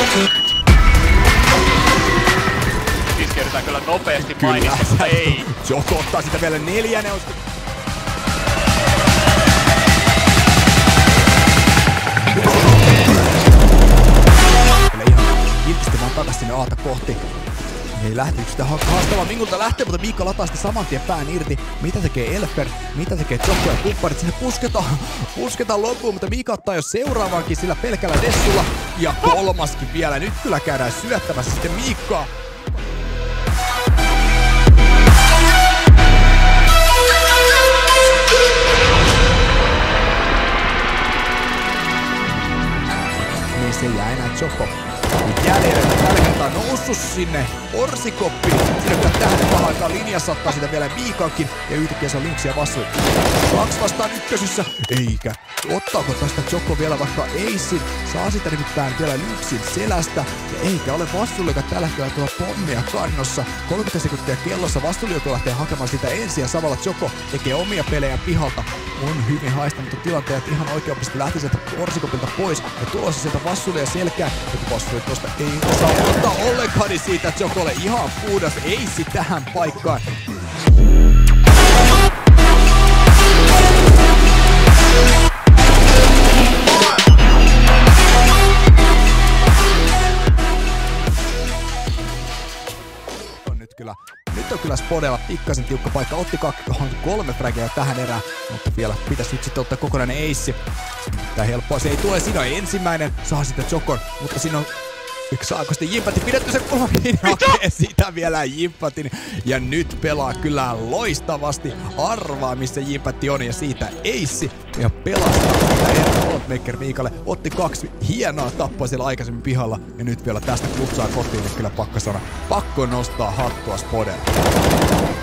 Iskeydytään kyllä nopeasti mainittu, mutta ei. Joko ottaa sitä vielä neljännen. Kiltisti vaan takas sinne Aata kohti. Ei lähtenyt sitä haastavaa. Mingulta lähtee, mutta Miikka lataa sitten saman tien pään irti. Mitä tekee Elfer? Mitä tekee Jokko ja kumppanit? Sinne pusketaan loppuun, mutta Miikka ottaa jo seuraavankin sillä pelkällä dessulla. Ja kolmaskin vielä. Nyt kyllä käydään syöttämässä sitten Miikkaa. Niin se jää enää Jokko. Jäljellä tällä kertaa noussut sinne Orsikoppiin. Siinä kyllä tähän pahaan linjassa ottaa sitä vielä Miikankin. Ja yhtäkkiä se on Lynxia vastaan. 2 vastaan ykkösissä. Eikä. Ottaako tästä Jokko vielä vaikka Acein? Saa sitä nimittäin vielä Lynxin selästä. Ja eikä ole vastuulla, joka tällä hetkellä tuolla pommia kannossa. 30 sekuntia kellossa vastuulla, joka lähtee hakemaan sitä ensin. Ja samalla Jokko tekee omia pelejä pihalta. On hyvin haistanut tilanteet ihan oikeasti lähti sieltä Orsikopilta pois. Ja tulossa sieltä vastuulla ja selkää. Mutta vastuulla tuosta ei osaa ottaa ollenkaan, niin siitä Jokolle ihan puhdas Ace tähän paikkaan. Nyt on kyllä Spodella pikkasen tiukka paikka. Otti 3 fragia tähän erään, mutta vielä pitäisi nyt sitten ottaa kokonainen Ace. Tää helppoa se ei tule. Siinä on ensimmäinen. Saa sitten Jokon, mutta siinä on... Saako sitten Jimpatin pidetty sen kulmakin? Hakee sitä vielä Jimpatin. Ja nyt pelaa kyllä loistavasti. Arvaa missä Jimpatti on ja siitä Ace. Ja pelastaa sitä erää Worldmaker Miikalle. Otti 2 hienoa tappoa siellä aikaisemmin pihalla. Ja nyt vielä tästä klutsaa kotiin. Ja kyllä pakko nostaa hattua Spodella.